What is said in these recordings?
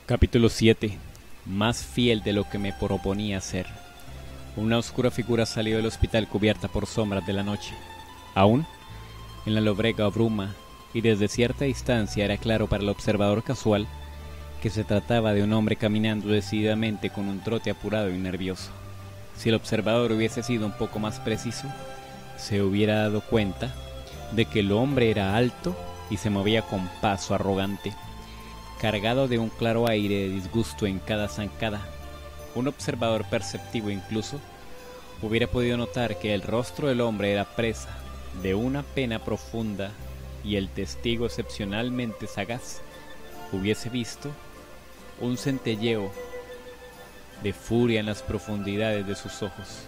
Capítulo 7. Más fiel de lo que me proponía ser. Una oscura figura salió del hospital cubierta por sombras de la noche. Aún, en la lóbrega bruma, y desde cierta distancia era claro para el observador casual que se trataba de un hombre caminando decididamente con un trote apurado y nervioso. Si el observador hubiese sido un poco más preciso, se hubiera dado cuenta de que el hombre era alto y se movía con paso arrogante, cargado de un claro aire de disgusto en cada zancada. Un observador perceptivo incluso hubiera podido notar que el rostro del hombre era presa de una pena profunda y el testigo excepcionalmente sagaz hubiese visto un centelleo de furia en las profundidades de sus ojos.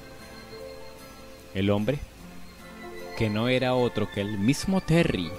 El hombre, que no era otro que el mismo Terry,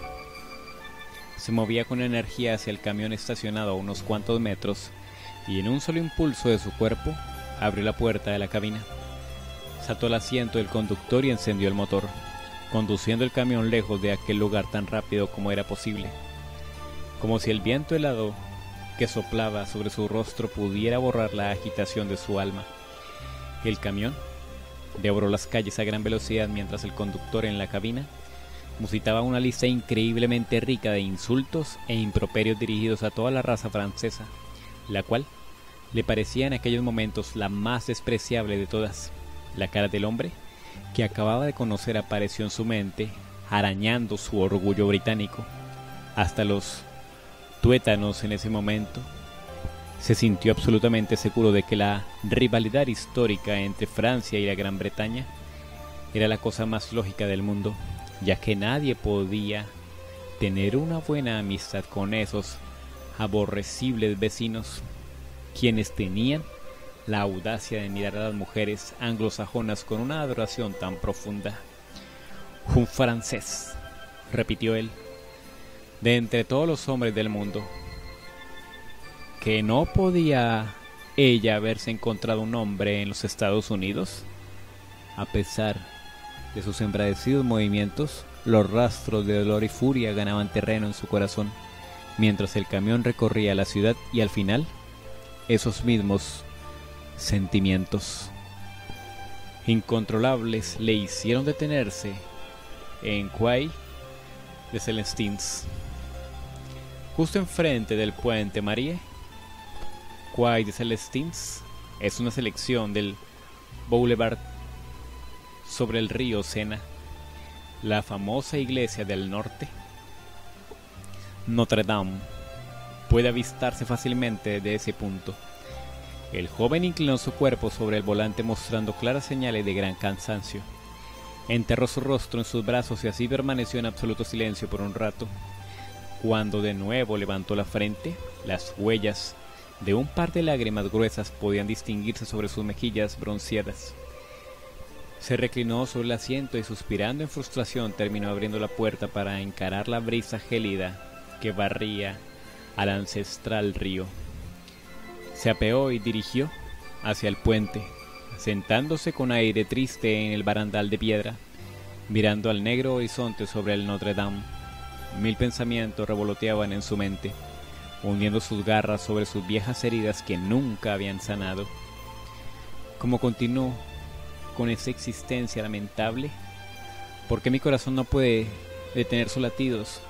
se movía con energía hacia el camión estacionado a unos cuantos metros y en un solo impulso de su cuerpo abrió la puerta de la cabina, saltó al asiento del conductor y encendió el motor, conduciendo el camión lejos de aquel lugar tan rápido como era posible, como si el viento helado que soplaba sobre su rostro pudiera borrar la agitación de su alma. El camión devoró las calles a gran velocidad mientras el conductor en la cabina musitaba una lista increíblemente rica de insultos e improperios dirigidos a toda la raza francesa, la cual le parecía en aquellos momentos la más despreciable de todas. La cara del hombre que acababa de conocer apareció en su mente, arañando su orgullo británico. Hasta los tuétanos en ese momento se sintió absolutamente seguro de que la rivalidad histórica entre Francia y la Gran Bretaña era la cosa más lógica del mundo, ya que nadie podía tener una buena amistad con esos aborrecibles vecinos, quienes tenían la audacia de mirar a las mujeres anglosajonas con una adoración tan profunda. Un francés, repitió él, de entre todos los hombres del mundo. ¿Que no podía ella haberse encontrado un hombre en los Estados Unidos? A pesar de sus embravecidos movimientos, los rastros de dolor y furia ganaban terreno en su corazón, mientras el camión recorría la ciudad y al final, esos mismos sentimientos incontrolables le hicieron detenerse en Quai de Celestins, justo enfrente del puente Marie. Quai de Celestins es una selección del Boulevard sobre el río Sena, la famosa iglesia del norte, Notre Dame, puede avistarse fácilmente desde ese punto. El joven inclinó su cuerpo sobre el volante mostrando claras señales de gran cansancio. Enterró su rostro en sus brazos y así permaneció en absoluto silencio por un rato. Cuando de nuevo levantó la frente, las huellas de un par de lágrimas gruesas podían distinguirse sobre sus mejillas bronceadas. Se reclinó sobre el asiento y suspirando en frustración terminó abriendo la puerta para encarar la brisa gélida que barría al ancestral río. Se apeó y dirigió hacia el puente, sentándose con aire triste en el barandal de piedra, mirando al negro horizonte sobre el Notre Dame. Mil pensamientos revoloteaban en su mente, hundiendo sus garras sobre sus viejas heridas que nunca habían sanado. Como continuó con esa existencia lamentable, ¿por qué mi corazón no puede detener sus latidos?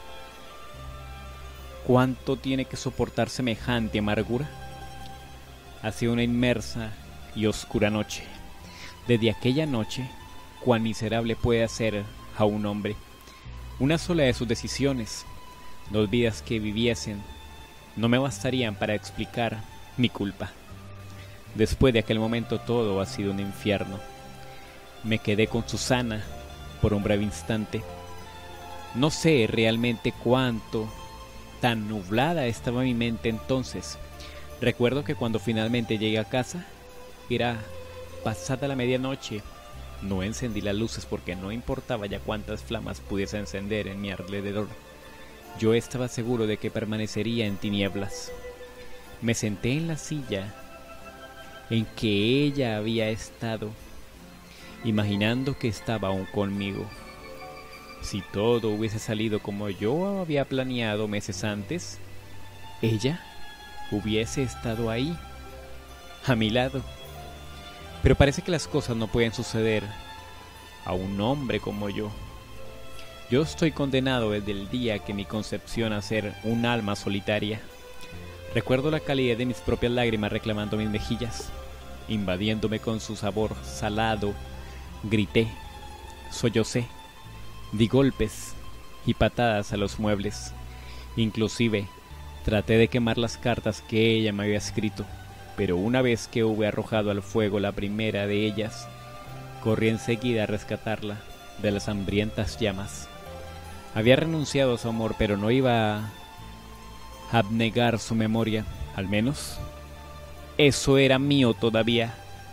¿Cuánto tiene que soportar semejante amargura? Ha sido una inmersa y oscura noche. Desde aquella noche, cuán miserable puede hacer a un hombre. Una sola de sus decisiones, 2 vidas que viviesen, no me bastarían para explicar mi culpa. Después de aquel momento todo ha sido un infierno. Me quedé con Susana por un breve instante. No sé realmente cuánto tan nublada estaba mi mente entonces. Recuerdo que cuando finalmente llegué a casa, era pasada la medianoche. No encendí las luces porque no importaba ya cuántas flamas pudiese encender en mi alrededor. Yo estaba seguro de que permanecería en tinieblas. Me senté en la silla en que ella había estado, imaginando que estaba aún conmigo. Si todo hubiese salido como yo había planeado meses antes, ella hubiese estado ahí, a mi lado. Pero parece que las cosas no pueden suceder a un hombre como yo. Yo estoy condenado desde el día que mi concepción a ser un alma solitaria. Recuerdo la calidez de mis propias lágrimas reclamando mis mejillas, invadiéndome con su sabor salado. Grité, sollocé, di golpes y patadas a los muebles. Inclusive, traté de quemar las cartas que ella me había escrito, pero una vez que hube arrojado al fuego la primera de ellas, corrí enseguida a rescatarla de las hambrientas llamas. Había renunciado a su amor, pero no iba a abnegar su memoria, al menos eso era mío todavía.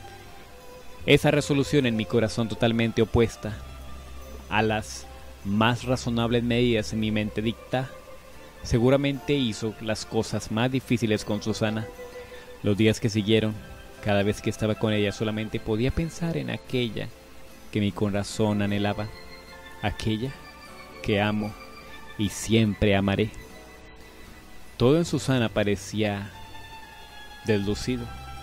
Esa resolución en mi corazón totalmente opuesta a las más razonables medidas en mi mente dicta, seguramente hizo las cosas más difíciles con Susana. Los días que siguieron, cada vez que estaba con ella solamente podía pensar en aquella que mi corazón anhelaba, aquella que amo y siempre amaré. Todo en Susana parecía deslucido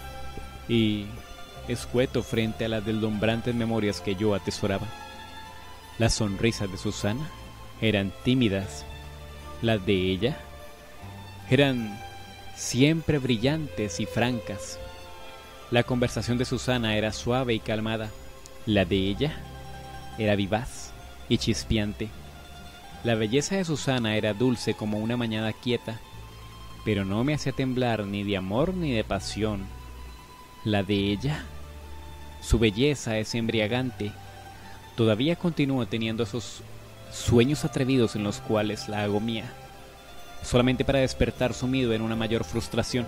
y escueto frente a las deslumbrantes memorias que yo atesoraba. Las sonrisas de Susana eran tímidas, las de ella eran siempre brillantes y francas. La conversación de Susana era suave y calmada, la de ella era vivaz y chispeante. La belleza de Susana era dulce como una mañana quieta, pero no me hacía temblar ni de amor ni de pasión. La de ella, su belleza es embriagante. Todavía continúa teniendo esos sueños atrevidos en los cuales la hago mía, solamente para despertar sumido en una mayor frustración.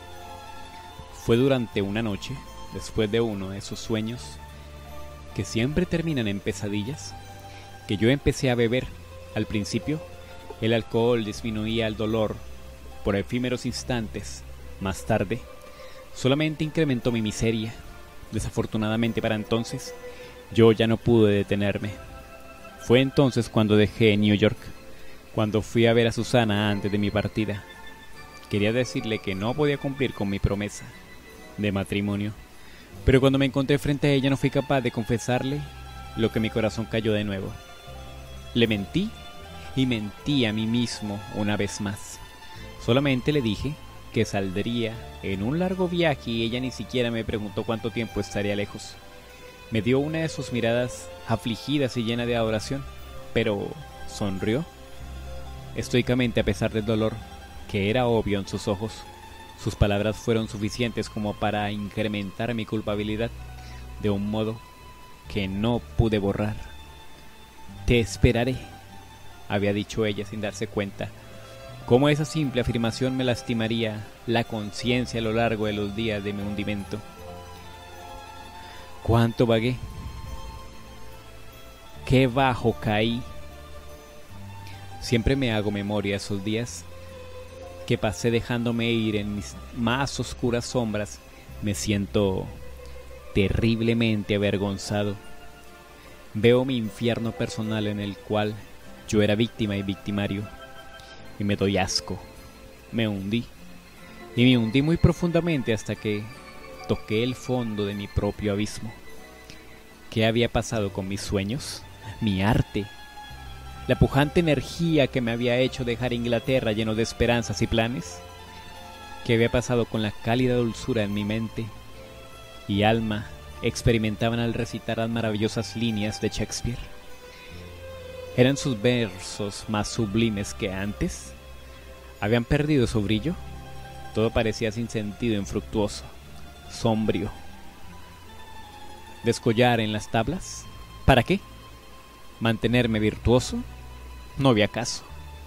Fue durante una noche, después de uno de esos sueños, que siempre terminan en pesadillas, que yo empecé a beber. Al principio, el alcohol disminuía el dolor por efímeros instantes. Más tarde, solamente incrementó mi miseria. Desafortunadamente para entonces, yo ya no pude detenerme. Fue entonces cuando dejé New York, cuando fui a ver a Susana antes de mi partida. Quería decirle que no podía cumplir con mi promesa de matrimonio, pero cuando me encontré frente a ella no fui capaz de confesarle lo que mi corazón cayó de nuevo. Le mentí y mentí a mí mismo una vez más. Solamente le dije que saldría en un largo viaje y ella ni siquiera me preguntó cuánto tiempo estaría lejos. Me dio una de sus miradas afligidas y llena de adoración, pero sonrió estoicamente a pesar del dolor que era obvio en sus ojos. Sus palabras fueron suficientes como para incrementar mi culpabilidad de un modo que no pude borrar. «Te esperaré», había dicho ella sin darse cuenta. Cómo esa simple afirmación me lastimaría la conciencia a lo largo de los días de mi hundimiento. Cuánto vagué, qué bajo caí. Siempre me hago memoria de esos días que pasé dejándome ir en mis más oscuras sombras. Me siento terriblemente avergonzado. Veo mi infierno personal en el cual yo era víctima y victimario, y me doy asco. Me hundí, y me hundí muy profundamente hasta que toqué el fondo de mi propio abismo. ¿Qué había pasado con mis sueños? Mi arte, la pujante energía que me había hecho dejar Inglaterra lleno de esperanzas y planes. ¿Qué había pasado con la cálida dulzura en mi mente y alma experimentaban al recitar las maravillosas líneas de Shakespeare? ¿Eran sus versos más sublimes que antes? ¿Habían perdido su brillo? Todo parecía sin sentido, infructuoso, sombrío. ¿Descollar en las tablas? ¿Para qué? ¿Mantenerme virtuoso? No había caso.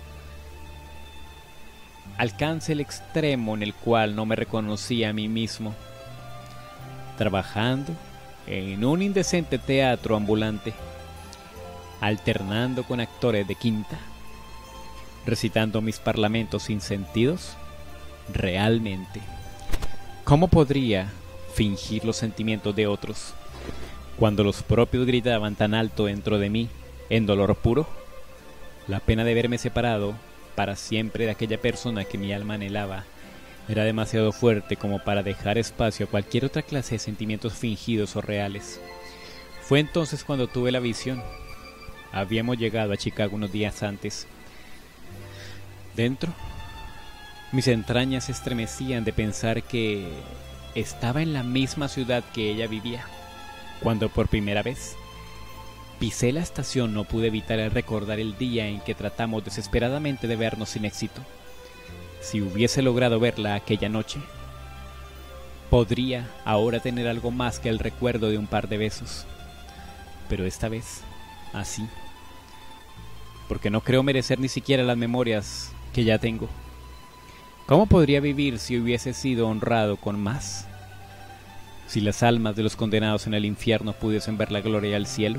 Alcancé el extremo en el cual no me reconocía a mí mismo, trabajando en un indecente teatro ambulante, alternando con actores de quinta, recitando mis parlamentos sin sentidos. Realmente, ¿cómo podría fingir los sentimientos de otros cuando los propios gritaban tan alto dentro de mí, en dolor puro? La pena de verme separado para siempre de aquella persona que mi alma anhelaba era demasiado fuerte como para dejar espacio a cualquier otra clase de sentimientos fingidos o reales. Fue entonces cuando tuve la visión. Habíamos llegado a Chicago unos días antes. Dentro, mis entrañas se estremecían de pensar que estaba en la misma ciudad que ella vivía. Cuando por primera vez pisé la estación, no pude evitar el recordar el día en que tratamos desesperadamente de vernos sin éxito. Si hubiese logrado verla aquella noche, podría ahora tener algo más que el recuerdo de un par de besos. Pero esta vez, así, porque no creo merecer ni siquiera las memorias que ya tengo. ¿Cómo podría vivir si hubiese sido honrado con más? Si las almas de los condenados en el infierno pudiesen ver la gloria del cielo.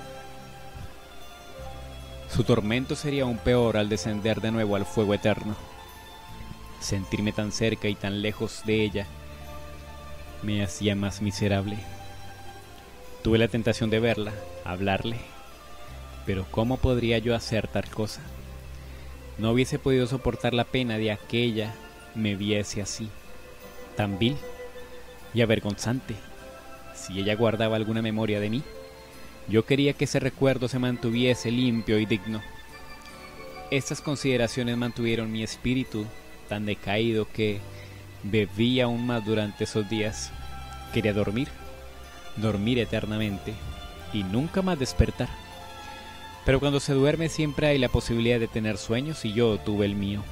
Su tormento sería aún peor al descender de nuevo al fuego eterno. Sentirme tan cerca y tan lejos de ella me hacía más miserable. Tuve la tentación de verla, hablarle, pero ¿cómo podría yo hacer tal cosa? No hubiese podido soportar la pena de que ella me viese así, tan vil y avergonzante. Si ella guardaba alguna memoria de mí, yo quería que ese recuerdo se mantuviese limpio y digno. Estas consideraciones mantuvieron mi espíritu tan decaído que bebí aún más durante esos días. Quería dormir eternamente y nunca más despertar. Pero cuando se duerme siempre hay la posibilidad de tener sueños y yo tuve el mío.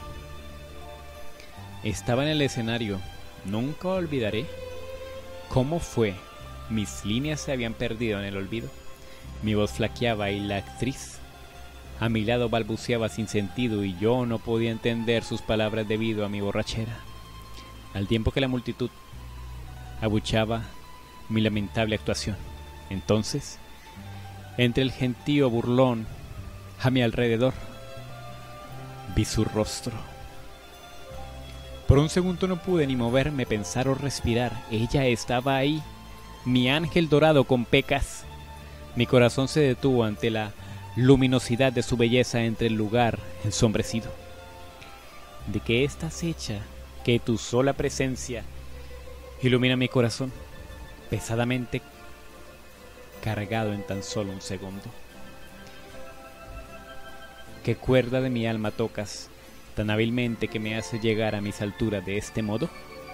Estaba en el escenario, nunca olvidaré cómo fue. Mis líneas se habían perdido en el olvido. Mi voz flaqueaba y la actriz a mi lado balbuceaba sin sentido y yo no podía entender sus palabras debido a mi borrachera. Al tiempo que la multitud abucheaba mi lamentable actuación. Entonces, entre el gentío burlón a mi alrededor, vi su rostro. Por un segundo no pude ni moverme, pensar o respirar. Ella estaba ahí, mi ángel dorado con pecas. Mi corazón se detuvo ante la luminosidad de su belleza entre el lugar ensombrecido. ¿De qué estás hecha que tu sola presencia ilumina mi corazón, pesadamente cargado en tan solo un segundo? ¿Qué cuerda de mi alma tocas tan hábilmente que me hace llegar a mis alturas de este modo?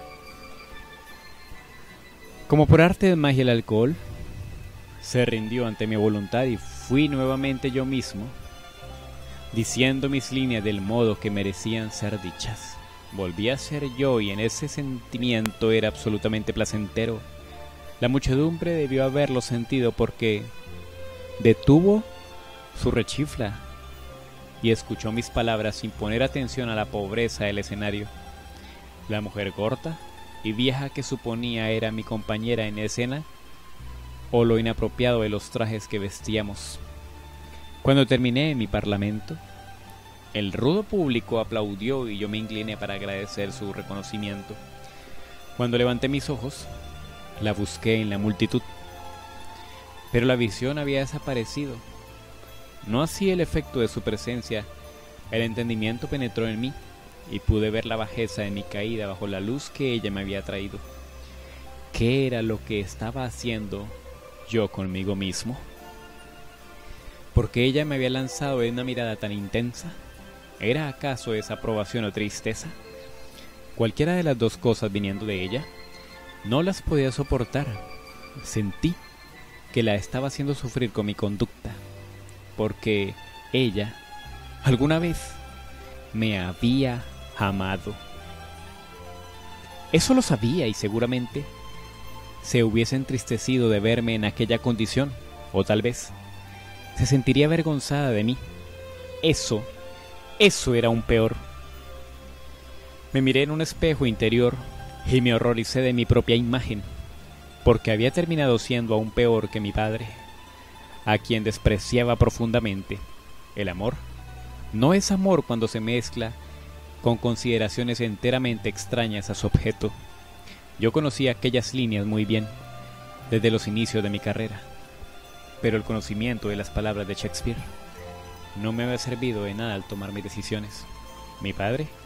Como por arte de magia el alcohol se rindió ante mi voluntad y fui nuevamente yo mismo, diciendo mis líneas del modo que merecían ser dichas. Volví a ser yo y en ese sentimiento era absolutamente placentero. La muchedumbre debió haberlo sentido porque detuvo su rechifla y escuchó mis palabras sin poner atención a la pobreza del escenario. La mujer gorda y vieja que suponía era mi compañera en escena o lo inapropiado de los trajes que vestíamos. Cuando terminé mi parlamento, el rudo público aplaudió y yo me incliné para agradecer su reconocimiento. Cuando levanté mis ojos, la busqué en la multitud, pero la visión había desaparecido. No así el efecto de su presencia. El entendimiento penetró en mí y pude ver la bajeza de mi caída bajo la luz que ella me había traído. ¿Qué era lo que estaba haciendo yo conmigo mismo? ¿Por qué ella me había lanzado en una mirada tan intensa? ¿Era acaso desaprobación o tristeza? Cualquiera de las dos cosas viniendo de ella, no las podía soportar. Sentí que la estaba haciendo sufrir con mi conducta, porque ella alguna vez me había amado. Eso lo sabía y seguramente se hubiese entristecido de verme en aquella condición, o tal vez se sentiría avergonzada de mí. Eso era aún peor. Me miré en un espejo interior y me horroricé de mi propia imagen, porque había terminado siendo aún peor que mi padre, a quien despreciaba profundamente. El amor no es amor cuando se mezcla con consideraciones enteramente extrañas a su objeto. Yo conocía aquellas líneas muy bien, desde los inicios de mi carrera, pero el conocimiento de las palabras de Shakespeare no me había servido de nada al tomar mis decisiones. Mi padre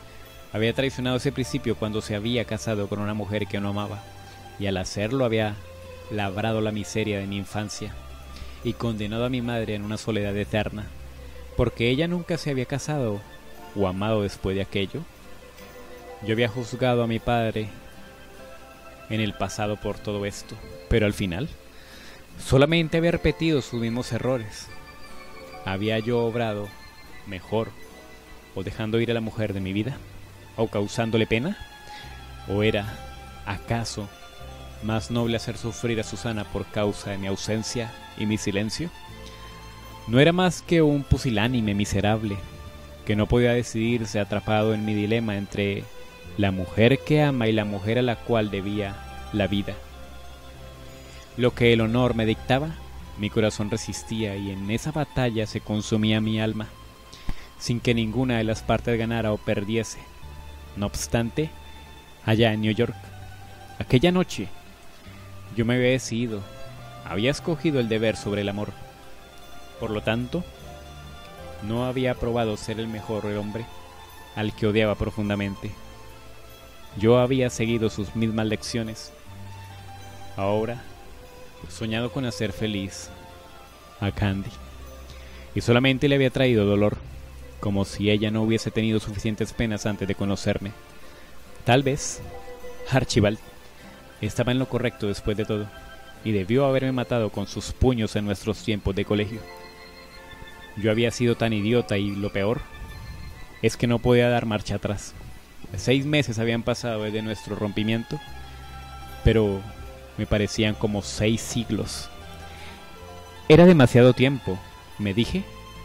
Había traicionado ese principio cuando se había casado con una mujer que no amaba, y al hacerlo había labrado la miseria de mi infancia y condenado a mi madre en una soledad eterna, porque ella nunca se había casado o amado después de aquello. Yo había juzgado a mi padre en el pasado por todo esto, pero al final solamente había repetido sus mismos errores. ¿Había yo obrado mejor o dejando ir a la mujer de mi vida o causándole pena? ¿O era, acaso, más noble hacer sufrir a Susana por causa de mi ausencia y mi silencio? No era más que un pusilánime miserable que no podía decidirse, atrapado en mi dilema entre la mujer que ama y la mujer a la cual debía la vida. Lo que el honor me dictaba, mi corazón resistía, y en esa batalla se consumía mi alma, sin que ninguna de las partes ganara o perdiese. No obstante, allá en New York, aquella noche, yo me había decidido, había escogido el deber sobre el amor. Por lo tanto, no había probado ser el mejor hombre al que odiaba profundamente. Yo había seguido sus mismas lecciones. Ahora he soñado con hacer feliz a Candy, y solamente le había traído dolor, como si ella no hubiese tenido suficientes penas antes de conocerme. Tal vez Archibald estaba en lo correcto después de todo, y debió haberme matado con sus puños en nuestros tiempos de colegio. Yo había sido tan idiota, y lo peor es que no podía dar marcha atrás. 6 meses habían pasado desde nuestro rompimiento, pero me parecían como 6 siglos. Era demasiado tiempo, me dije,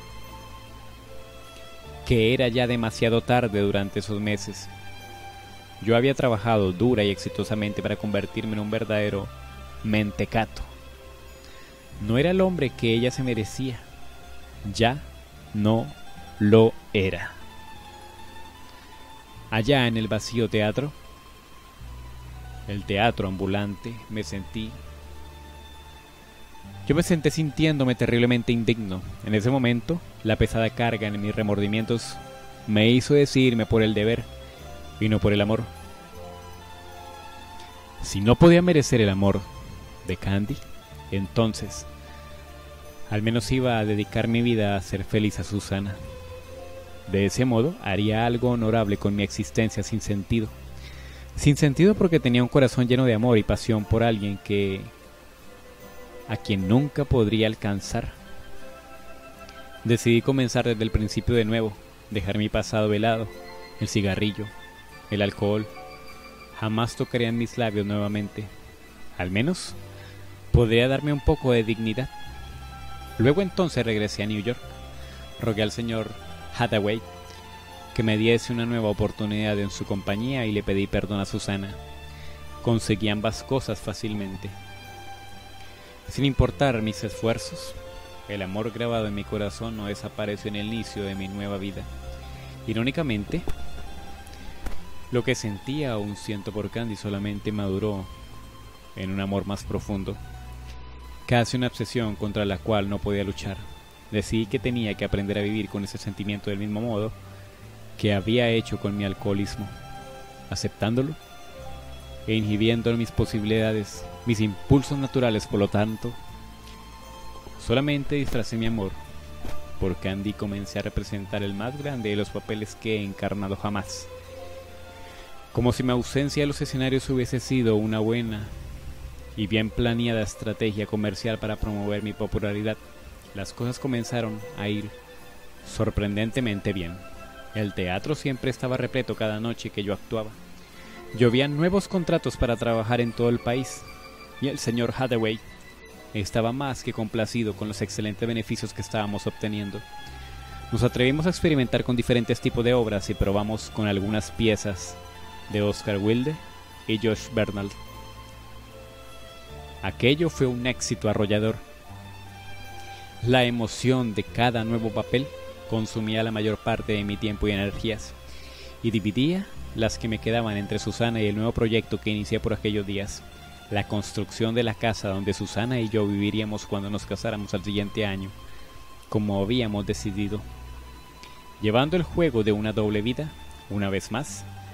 que era ya demasiado tarde durante esos meses. Yo había trabajado dura y exitosamente para convertirme en un verdadero mentecato. No era el hombre que ella se merecía. Ya no lo era. Allá en el vacío teatro, el teatro ambulante, Yo me senté sintiéndome terriblemente indigno. En ese momento, la pesada carga en mis remordimientos me hizo decidirme por el deber y no por el amor. Si no podía merecer el amor de Candy, entonces al menos iba a dedicar mi vida a hacer feliz a Susana. De ese modo haría algo honorable con mi existencia sin sentido. Sin sentido porque tenía un corazón lleno de amor y pasión por alguien a quien nunca podría alcanzar. Decidí comenzar desde el principio de nuevo, dejar mi pasado velado, el cigarrillo, el alcohol. Jamás tocarían mis labios nuevamente. Al menos podría darme un poco de dignidad. Luego entonces regresé a New York. Rogué al señor Hathaway que me diese una nueva oportunidad en su compañía y le pedí perdón a Susana. Conseguí ambas cosas fácilmente. Sin importar mis esfuerzos, el amor grabado en mi corazón no desapareció en el inicio de mi nueva vida. Irónicamente, lo que sentía aún siento por Candy solamente maduró en un amor más profundo, casi una obsesión contra la cual no podía luchar. Decidí que tenía que aprender a vivir con ese sentimiento del mismo modo que había hecho con mi alcoholismo, aceptándolo e inhibiendo mis posibilidades, mis impulsos naturales. Por lo tanto, solamente disfracé mi amor por Candy y comencé a representar el más grande de los papeles que he encarnado jamás. Como si mi ausencia de los escenarios hubiese sido una buena y bien planeada estrategia comercial para promover mi popularidad, las cosas comenzaron a ir sorprendentemente bien. El teatro siempre estaba repleto cada noche que yo actuaba. Llovían nuevos contratos para trabajar en todo el país, y el señor Hathaway estaba más que complacido con los excelentes beneficios que estábamos obteniendo. Nos atrevimos a experimentar con diferentes tipos de obras y probamos con algunas piezas de Oscar Wilde y Josh Bernal. Aquello fue un éxito arrollador. La emoción de cada nuevo papel consumía la mayor parte de mi tiempo y energías, y dividía las que me quedaban entre Susana y el nuevo proyecto que inicié por aquellos días, la construcción de la casa donde Susana y yo viviríamos cuando nos casáramos al siguiente año, como habíamos decidido. Llevando el juego de una doble vida, una vez más,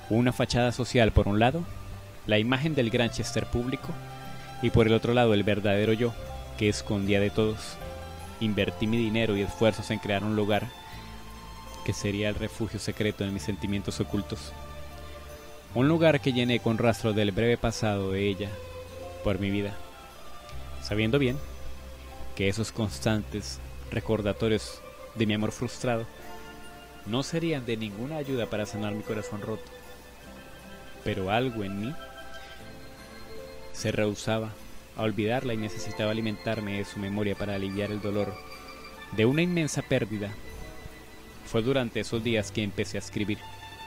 Una fachada social por un lado, la imagen del Granchester público, y por el otro lado el verdadero yo, que escondía de todos. Invertí mi dinero y esfuerzos en crear un lugar que sería el refugio secreto de mis sentimientos ocultos. Un lugar que llené con rastro del breve pasado de ella por mi vida, sabiendo bien que esos constantes recordatorios de mi amor frustrado no serían de ninguna ayuda para sanar mi corazón roto. Pero algo en mí se rehusaba a olvidarla y necesitaba alimentarme de su memoria para aliviar el dolor de una inmensa pérdida. Fue durante esos días que empecé a escribir.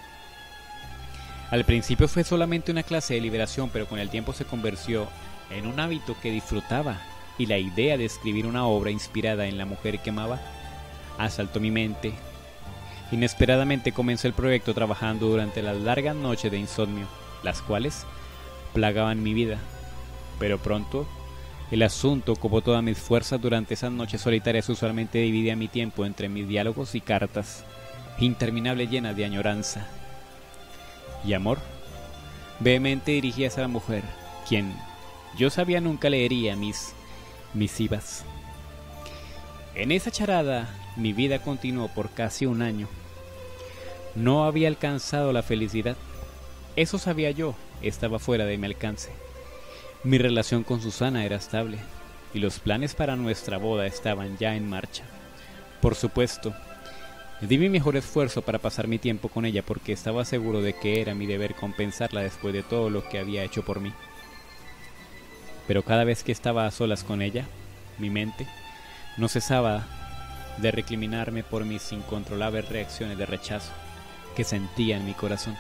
Al principio fue solamente una clase de liberación, pero con el tiempo se convirtió en un hábito que disfrutaba, y la idea de escribir una obra inspirada en la mujer que amaba asaltó mi mente. Inesperadamente comencé el proyecto trabajando durante las largas noches de insomnio, las cuales plagaban mi vida. Pero pronto el asunto ocupó todas mis fuerzas. Durante esas noches solitarias usualmente dividía mi tiempo entre mis diálogos y cartas interminables llenas de añoranza y amor vehemente dirigidas a la mujer, quien yo sabía nunca leería mis misivas. En esa charada mi vida continuó por casi un año. No había alcanzado la felicidad, eso sabía yo, estaba fuera de mi alcance. Mi relación con Susana era estable, y los planes para nuestra boda estaban ya en marcha. Por supuesto, di mi mejor esfuerzo para pasar mi tiempo con ella porque estaba seguro de que era mi deber compensarla después de todo lo que había hecho por mí. Pero cada vez que estaba a solas con ella, mi mente no cesaba de recriminarme por mis incontrolables reacciones de rechazo que sentía en mi corazón.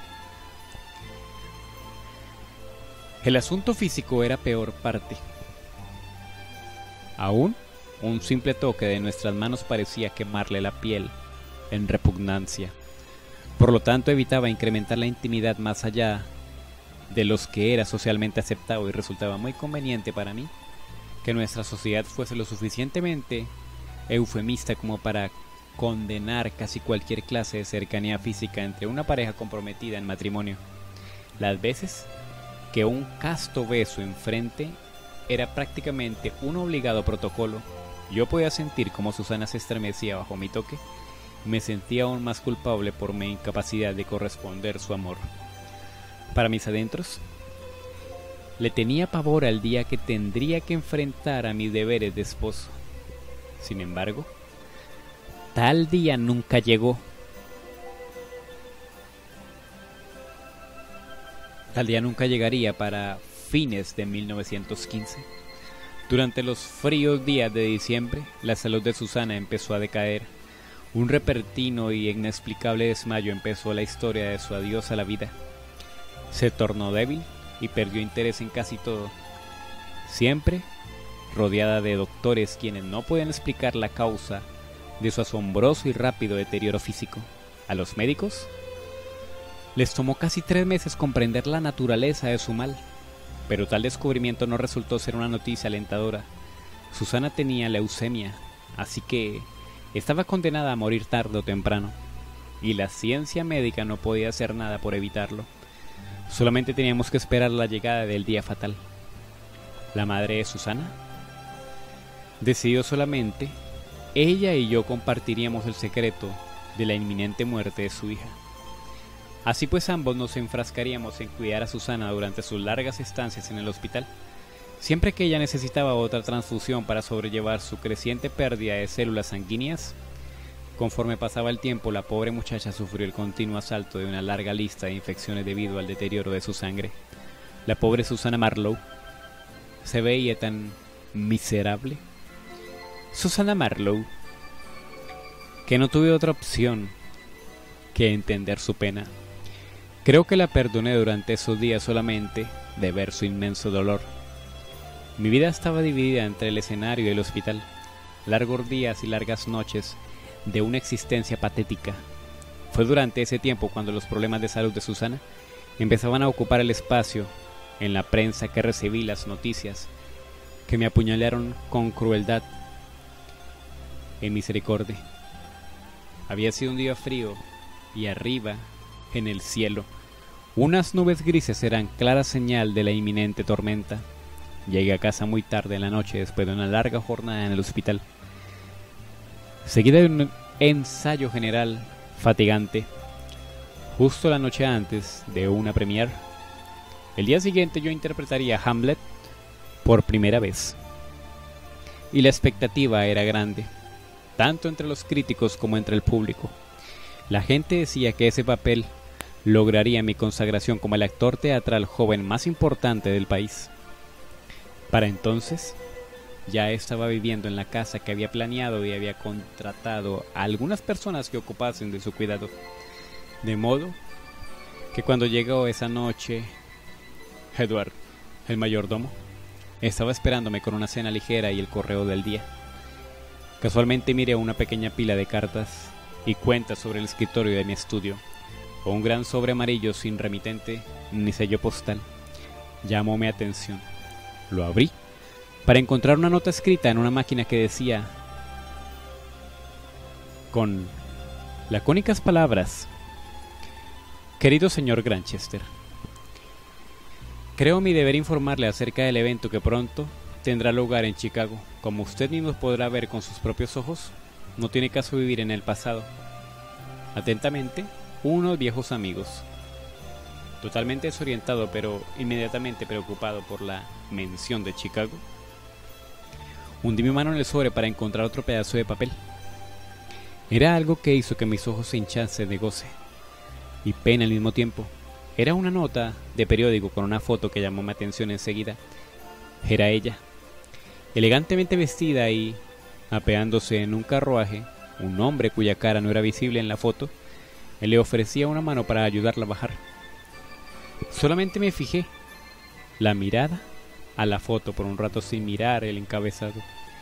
El asunto físico era peor parte. Aún, un simple toque de nuestras manos parecía quemarle la piel en repugnancia. Por lo tanto, evitaba incrementar la intimidad más allá de los que era socialmente aceptado, y resultaba muy conveniente para mí que nuestra sociedad fuese lo suficientemente eufemista como para condenar casi cualquier clase de cercanía física entre una pareja comprometida en matrimonio. Las veces que un casto beso enfrente era prácticamente un obligado protocolo, yo podía sentir como Susana se estremecía bajo mi toque. Me sentía aún más culpable por mi incapacidad de corresponder su amor. Para mis adentros, le tenía pavor al día que tendría que enfrentar a mis deberes de esposo. Sin embargo, tal día nunca llegó. Tal día nunca llegaría para fines de 1915. Durante los fríos días de diciembre, la salud de Susana empezó a decaer. Un repentino y inexplicable desmayo empezó la historia de su adiós a la vida. Se tornó débil y perdió interés en casi todo, siempre rodeada de doctores quienes no pueden explicar la causa de su asombroso y rápido deterioro físico. A los médicos les tomó casi 3 meses comprender la naturaleza de su mal, pero tal descubrimiento no resultó ser una noticia alentadora. Susana tenía leucemia, así que estaba condenada a morir tarde o temprano, y la ciencia médica no podía hacer nada por evitarlo. Solamente teníamos que esperar la llegada del día fatal. La madre de Susana decidió solamente ella y yo compartiríamos el secreto de la inminente muerte de su hija. Así pues, ambos nos enfrascaríamos en cuidar a Susana durante sus largas estancias en el hospital. Siempre que ella necesitaba otra transfusión para sobrellevar su creciente pérdida de células sanguíneas, conforme pasaba el tiempo, la pobre muchacha sufrió el continuo asalto de una larga lista de infecciones debido al deterioro de su sangre. La pobre Susana Marlowe se veía tan miserable. Susana Marlowe, que no tuve otra opción que entender su pena. Creo que la perdoné durante esos días solamente de ver su inmenso dolor. Mi vida estaba dividida entre el escenario y el hospital, largos días y largas noches de una existencia patética. Fue durante ese tiempo cuando los problemas de salud de Susana empezaban a ocupar el espacio en la prensa que recibí las noticias que me apuñalaron con crueldad en misericordia. Había sido un día frío y arriba, en el cielo, Unas nubes grises eran clara señal de la inminente tormenta. Llegué a casa muy tarde en la noche después de una larga jornada en el hospital, seguida de un ensayo general fatigante, justo la noche antes de una premiere. El día siguiente yo interpretaría a Hamlet por primera vez, y la expectativa era grande, tanto entre los críticos como entre el público. La gente decía que ese papel lograría mi consagración como el actor teatral joven más importante del país. Para entonces, ya estaba viviendo en la casa que había planeado y había contratado a algunas personas que ocupasen de su cuidado. De modo que cuando llegó esa noche, Edward, el mayordomo, estaba esperándome con una cena ligera y el correo del día. Casualmente miré una pequeña pila de cartas y cuentas sobre el escritorio de mi estudio, o un gran sobre amarillo sin remitente ni sello postal. Llamó mi atención. Lo abrí para encontrar una nota escrita en una máquina que decía, con lacónicas palabras: querido señor Granchester, creo mi deber informarle acerca del evento que pronto tendrá lugar en Chicago. Como usted mismo podrá ver con sus propios ojos, no tiene caso vivir en el pasado. Atentamente, unos viejos amigos. Totalmente desorientado, pero inmediatamente preocupado por la mención de Chicago, hundí mi mano en el sobre para encontrar otro pedazo de papel. Era algo que hizo que mis ojos se hinchasen de goce y pena al mismo tiempo. Era una nota de periódico con una foto que llamó mi atención enseguida. Era ella, elegantemente vestida y apeándose en un carruaje. Un hombre cuya cara no era visible en la foto le ofrecía una mano para ayudarla a bajar. Solamente me fijé la mirada a la foto por un rato sin mirar el encabezado.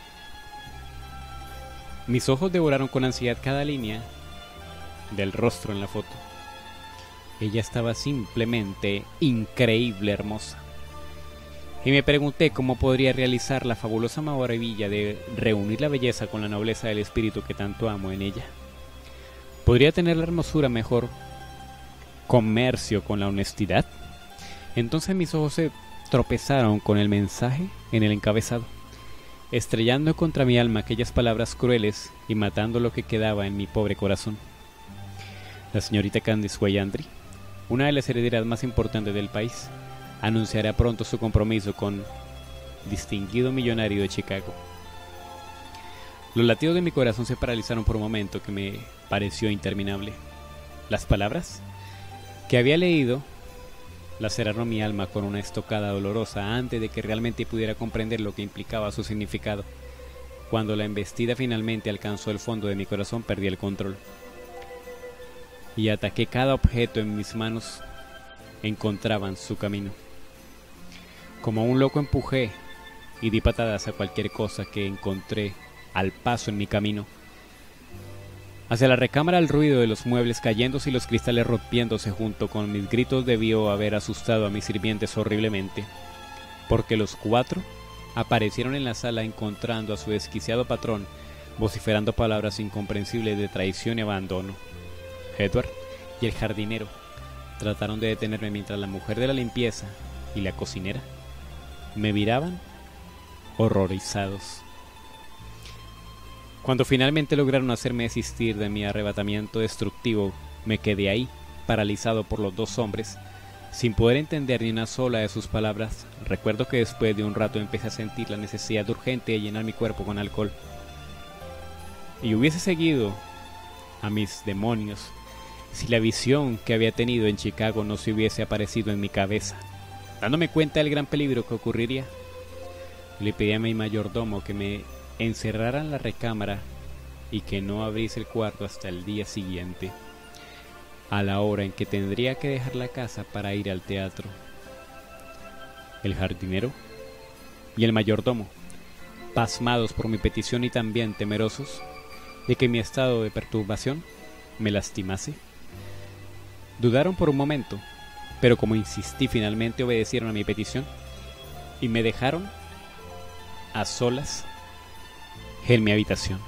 Mis ojos devoraron con ansiedad cada línea del rostro en la foto. Ella estaba simplemente increíble hermosa. Y me pregunté cómo podría realizar la fabulosa maravilla de reunir la belleza con la nobleza del espíritu que tanto amo en ella. ¿Podría tener la hermosura mejor comercio con la honestidad? Entonces mis ojos se tropezaron con el mensaje en el encabezado, estrellando contra mi alma aquellas palabras crueles y matando lo que quedaba en mi pobre corazón. La señorita Candice Wayandry, una de las herederas más importantes del país, anunciará pronto su compromiso con distinguido millonario de Chicago. Los latidos de mi corazón se paralizaron por un momento que me pareció interminable. Las palabras que había leído laceraron mi alma con una estocada dolorosa antes de que realmente pudiera comprender lo que implicaba su significado. Cuando la embestida finalmente alcanzó el fondo de mi corazón, perdí el control y ataqué cada objeto en mis manos encontraban su camino. Como un loco empujé y di patadas a cualquier cosa que encontré al paso en mi camino. Hacia la recámara el ruido de los muebles cayéndose y los cristales rompiéndose junto con mis gritos debió haber asustado a mis sirvientes horriblemente, porque los cuatro aparecieron en la sala encontrando a su desquiciado patrón vociferando palabras incomprensibles de traición y abandono. Edward y el jardinero trataron de detenerme mientras la mujer de la limpieza y la cocinera me miraban horrorizados. Cuando finalmente lograron hacerme desistir de mi arrebatamiento destructivo, me quedé ahí, paralizado por los dos hombres, sin poder entender ni una sola de sus palabras. Recuerdo que después de un rato empecé a sentir la necesidad urgente de llenar mi cuerpo con alcohol. Y hubiese seguido a mis demonios si la visión que había tenido en Chicago no se hubiese aparecido en mi cabeza. Dándome cuenta del gran peligro que ocurriría, le pedí a mi mayordomo que me encerrara en la recámara y que no abriese el cuarto hasta el día siguiente, a la hora en que tendría que dejar la casa para ir al teatro. El jardinero y el mayordomo, pasmados por mi petición y también temerosos de que mi estado de perturbación me lastimase, dudaron por un momento, pero como insistí finalmente obedecieron a mi petición y me dejaron a solas en mi habitación.